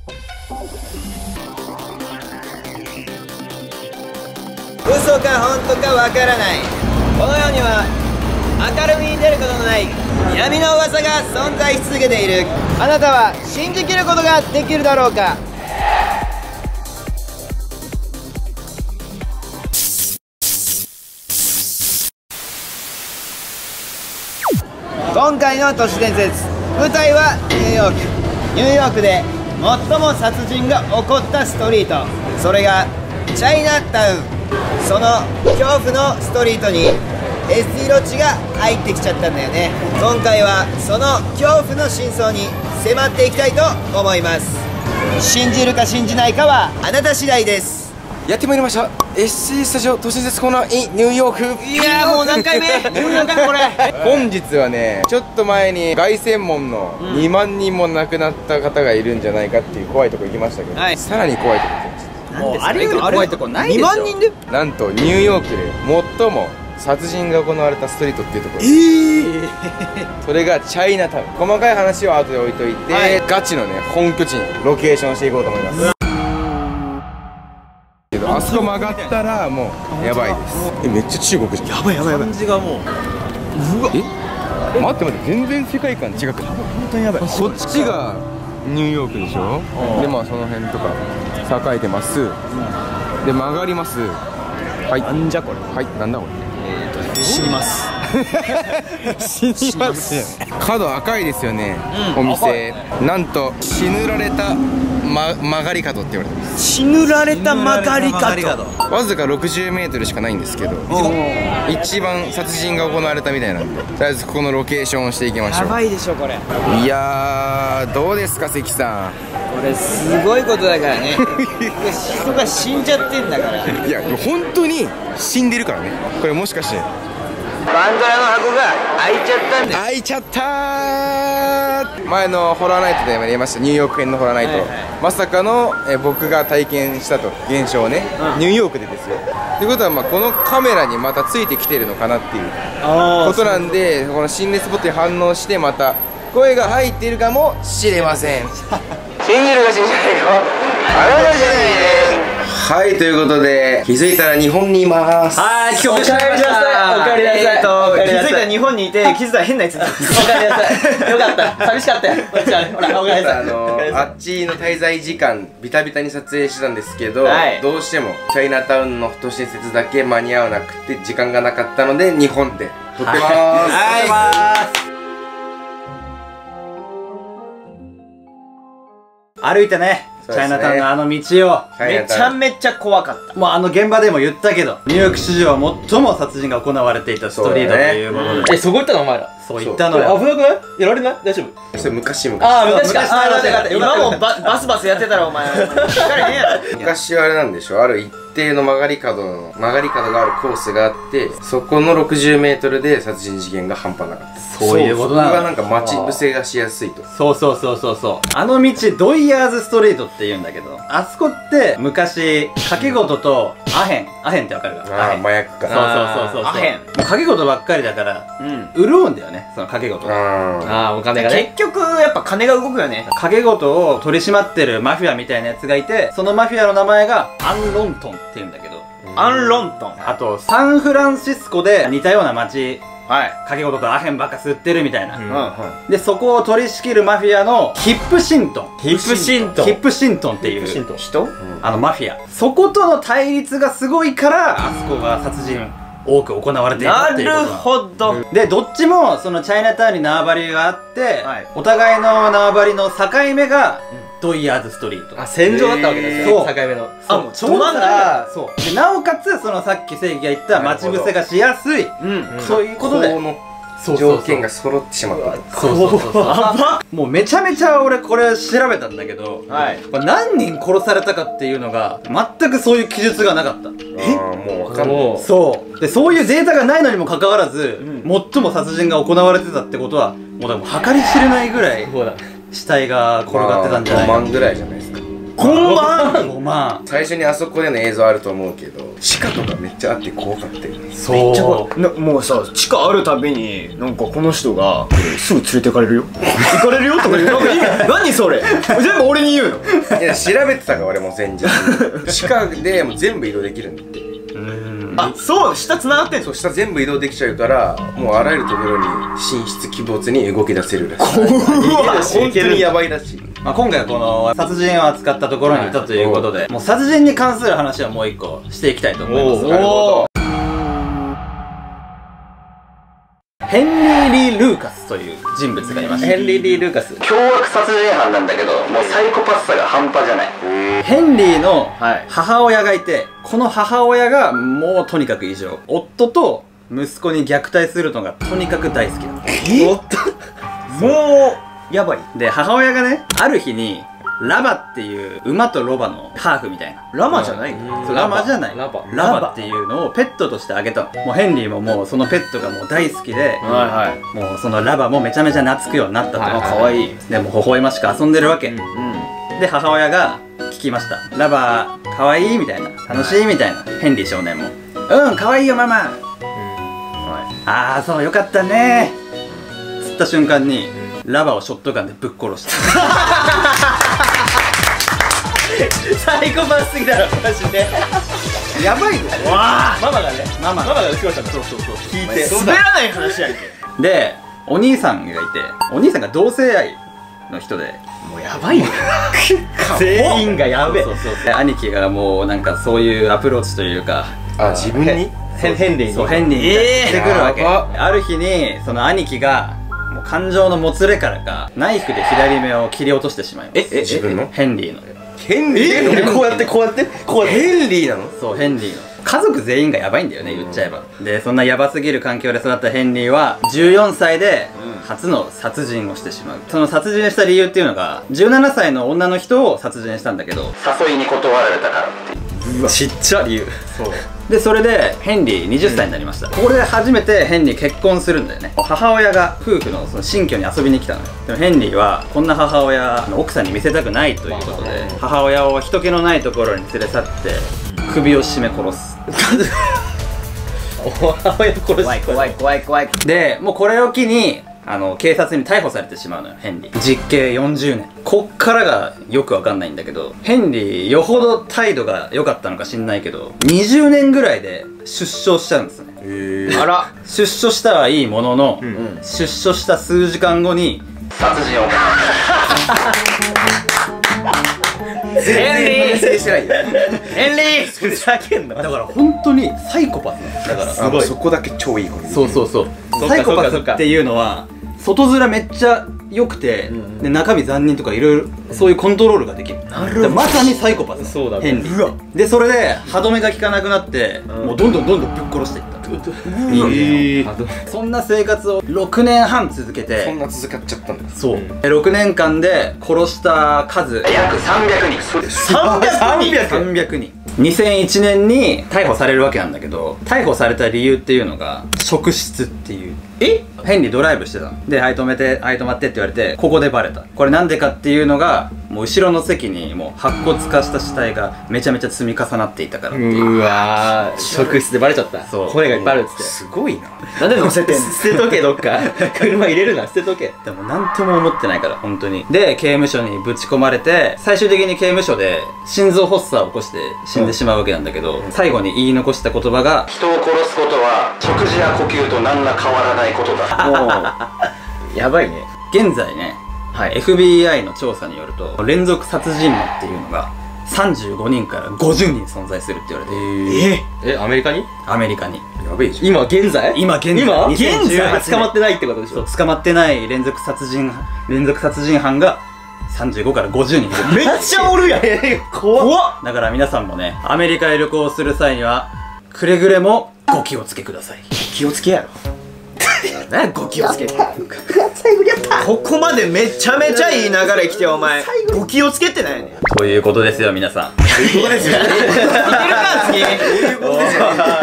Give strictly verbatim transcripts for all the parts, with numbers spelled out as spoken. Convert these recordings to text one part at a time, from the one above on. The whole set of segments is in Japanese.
嘘か本当かわからない。この世には明るみに出ることのない闇の噂が存在し続けている。あなたは信じきることができるだろうか。今回の都市伝説、舞台はニューヨーク。ニューヨークで最も殺人が起こったストリート、それがチャイナタウン。その恐怖のストリートに エス 色地が入ってきちゃったんだよね。今回はその恐怖の真相に迫っていきたいと思います。信じるか信じないかはあなた次第です。 やってまいりました エスシー スタジオ都市伝説コーナー in ニューヨーク。 いやーもう何回目もう何回目これ本日はね、ちょっと前に凱旋門のにまんにんも亡くなった方がいるんじゃないかっていう怖いとこ行きましたけど、はい、さらに怖いとこ行きました。 もうあれより怖いとこないでしょ。にまんにんでなんとニューヨークで最も殺人が行われたストリートっていうところ、えー、それがチャイナタウン。細かい話は後で置いといて、はい、ガチのね本拠地にロケーションしていこうと思います。けどあそこ曲がったらもうやばいです。え、めっちゃ中国じゃん。 やばいやばいやばい。感じがもう、うわえ、待って待って、全然世界観違くない？本当にやばい。 こっちがニューヨークでしょ。でまあその辺とか栄えてます。で曲がります。はい、なんじゃこれ。はい、なんだこれ。 えーとね、死にます死にます角赤いですよね、うん、お店。なんと死ぬられた、ま、曲がり角って言われてます。 死ぬられた曲がり角。 わずかろくじゅうメートルしかないんですけど、一番殺人が行われたみたいなんで、とりあえずここのロケーションをしていきましょう。 やばいでしょこれ。 いやー、どうですか関さん。 これすごいことだからね人が死んじゃってんだから。 いや本当に死んでるからね。これもしかしてパンドラの箱が開いちゃったんだよ。 開いちゃったー。前のホラーナイトでも言いました、ニューヨーク編のホラーナイト、はいはい、まさかのえ僕が体験したと現象をね、うん、ニューヨークでですよ。ということは、まあこのカメラにまたついてきてるのかなっていうことなんで、この心霊スポットに反応してまた声が入っているかもしれません信じるか信じないかあなたじゃないね。はい、ということで気づいたら日本にいます。 はい、今日お帰りなさい。お帰りなさい。えーと気づいたら日本にいて、気づいたら変なやつ。お帰りなさい。よかった。寂しかったよ。ほら、お帰りなさい。 あのあっちの滞在時間ビタビタに撮影してたんですけど、はい、どうしてもチャイナタウンの都市伝説だけ間に合わなくて時間がなかったので日本で撮ってます。 はい。歩いたね。チャイナタウンのあの道をめちゃめちゃ怖かった。もうあの現場でも言ったけど、ニューヨーク史上最も殺人が行われていたストリートということで。え、そこ行ったのお前ら。そう言ったのよ。危なくない？やられない？大丈夫？ それ昔昔。 ああ、昔か。ああ、だって今もバスバスやってたらお前昔はあれなんでしょ、ある一定の曲がり角の曲がり角があるコースがあって、そこのろくじゅうメートルで殺人事件が半端なかった。 そういうことなの。 そこがなんか待ち伏せがしやすいと。 そうそうそうそうそう。あの道ドイヤーズストリートって言うんだけど、あそこって昔賭け事とアヘン、アヘンってわかるか？ ああ、麻薬か。 そうそうそうそう。アヘン。もう賭け事ばっかりだから、潤うんだよね、その賭け事。ああ、お金がね。結局やっぱ金が動くよね。賭け事を取り締まってるマフィアみたいなやつがいて、そのマフィアの名前がアンロントンって言うんだけど、アンロントン。あとサンフランシスコで似たような街、はい、賭け事とアヘンばっか吸ってるみたいな、うん、でそこを取り仕切るマフィアのヒップシントン、ヒップシントンヒップシントンっていう人、あのマフィア、そことの対立がすごいからあそこが殺人多く行われているっていうこと。なるほど。でどっちもそのチャイナタウンに縄張りがあって、はい、お互いの縄張りの境目がドイヤーズストリート。あ、戦場だったわけですよ。境目の。あ、もうちょうどだ。そう。でなおかつそのさっき正義が言った待ち伏せがしやすい、そういうことで条件が揃ってしまった。 そうそうそうそう。もうめちゃめちゃ俺これ調べたんだけど、何人殺されたかっていうのが全くそういう記述がなかった。 え、もう分かんない。 そうで、そういうデータがないのにもかかわらず、最も殺人が行われてたってことはもうだから計り知れないぐらい死体が転がってたんじゃないか。 ごまんぐらいじゃないですか。 ごまん ?ごまん。 最初にあそこでの映像あると思うけど、地下とかめっちゃあって怖かったよね。 そう、めっちゃ怖い。もうさ、地下あるたびになんかこの人がすぐ連れてかれるよ、行かれるよとか言う。何それ全部俺に言うの。 いや調べてたから俺も前日地下でもう全部移動できるんだって。 あ、そう、下繋がってんの。 そう、下全部移動できちゃうからもうあらゆるところに神出鬼没に動き出せるらしい。本当にやばいらしい。 まあ今回はこの殺人を扱ったところにいたということで、もう殺人に関する話はもう一個していきたいと思います。なるほど。ヘンリー・リー・ルーカスという人物がいました。 ヘンリー・リー・ルーカス、 凶悪殺人犯なんだけど、もうサイコパスさが半端じゃない。ヘンリーの母親がいて、この母親がもうとにかく異常。夫と息子に虐待するのがとにかく大好きだった。 夫もうやばい。 で母親がね、ある日にラバっていう馬とロバのハーフみたいな。 ラマじゃないの？そう、ラマじゃない。 ラバラバっていうのをペットとしてあげたの。もうヘンリーももうそのペットがもう大好きで、はいはい、もうそのラバもめちゃめちゃ懐くようになったと。 あ、かわいい。 でも微笑ましく遊んでるわけ。うん、で母親が聞きました。ラバかわいいみたいな、楽しいみたいな。ヘンリー少年もうん、かわいいよママ。うん、ああそうよかったねつった瞬間にラバをショットガンでぶっ殺したサイコパスすぎだろマジでやばいでしょ。 わあ、ママがね、 ママママが撃ちましたんだ。そうそうそう、聞いて滑らない話やんけ。 でお兄さんがいて、お兄さんが同性愛の人で、 もうやばいよ全員がやべえ。 そうそうそう、兄貴がもうなんかそういうアプローチというか、 あ、自分にヘンリーに、 そうヘンリーにしてくるわけ。ある日にその兄貴がもう感情のもつれからかナイフで左目を切り落としてしまいます。 ええ、自分のヘンリーのヘンリーのこうやってこうやってこうやってヘンリーなの。 そう、ヘンリーの家族全員がヤバいんだよね、言っちゃえば。でそんなヤバすぎる環境で育ったヘンリーはじゅうよんさいで初の殺人をしてしまう。その殺人した理由っていうのが、じゅうななさいの女の人を殺人したんだけど誘いに断られたからっていう。 うわ、ちっちゃ理由。 そうでそれでヘンリーはたちになりました。ここで初めてヘンリー結婚するんだよね。母親が夫婦のその新居に遊びに来たのよ。でもヘンリーはこんな母親奥さんに見せたくないということで、母親を人気のないところに連れ去って首を絞め殺す母親殺す。怖い怖い怖い怖い。 でもうこれを機にあの警察に逮捕されてしまうのよ、ヘンリー。実刑よんじゅうねん。こっからがよくわかんないんだけど、ヘンリーよほど態度が良かったのか知んないけどにじゅうねんぐらいで出所しちゃうんですね。 へえ。あら、 出所したはいいものの、うん、出所した数時間後に殺人を行うヘンリー成してないよヘンリーふざけんな。 だから本当にサイコパスだからすごい、そこだけ超いい子。 そうそうそう、サイコパスっていうのは外面めっちゃ良くて、うん、で中身残忍とかいろいろそういうコントロールができる。なるほど、まさにサイコパス。 そうだ、 ヘンリーでそれで歯止めが効かなくなって、うん、もうどんどんどんどんぶっ殺していった。人間を。そんな生活をろくねんはん続けて。 そんな続かっちゃったんだ。 そう、うん、ろくねんかんで殺した数約さんびゃくにん。そうです、さんびゃくにん。さんびゃくにん。にせんいちねんに逮捕されるわけなんだけど、逮捕された理由っていうのが職質っていう。えヘンリードライブしてたので、はい止めて、はい止まってって言われて、ここでバレた。これなんでかっていうのが、もう後ろの席にもう白骨化した死体がめちゃめちゃ積み重なっていたからっていう。 うわー、職質でバレちゃった。そう、骨がいっぱいあるっつって。 すごいな。 なんで乗せてんの捨てとけ、どっか車入れるな、捨てとけ。 でもなんとも思ってないから本当に。で刑務所にぶち込まれて、最終的に刑務所で心臓発作を起こして死んでしまうわけなんだけど、うん、最後に言い残した言葉が、人を殺すことは食事や呼吸と何ら変わらないことだ。もうやばいね。 現在ね、はい、エフビーアイ の調査によると連続殺人魔っていうのがさんじゅうごにんからごじゅうにん存在するって言われて。 ええ、アメリカにアメリカに。 やべえじゃん。今現在今現在今現在捕まってないってことでしょ。 そう、捕まってない連続殺人連続殺人犯がさんじゅうごからごじゅうにんいる。 めっちゃおるやん怖っ。 だから皆さんもね、アメリカへ旅行する際にはくれぐれもご気をつけください。 気をつけやろ何ご気をつけて。ここまでめちゃめちゃいい流れ来て、お前ご気をつけってないねん。 ということですよ皆さん。 ということですよ。いけるか次。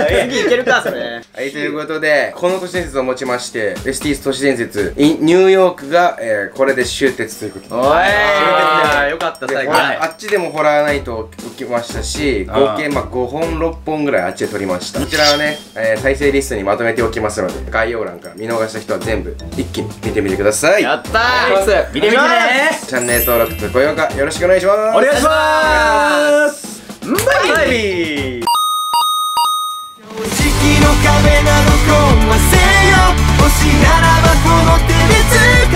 次いけるかそれ。 はい、ということでこの都市伝説をもちまして エスティー 都市伝説 in ニューヨークが、えー、これで終結ということで、 おいよかった。最後あっちでもホラーナイト起きましたし、合計まあごほんろっぽんぐらいあっちで撮りました。こちらはね、えー、再生リストにまとめておきますので、概要欄から見逃した人は全部一気に見てみてください。 やったー、見てみてね。 チャンネル登録と高評価よろしくお願いします。 お願いします。バイビー。 正直の壁など壊せよ。欲しならばこの手で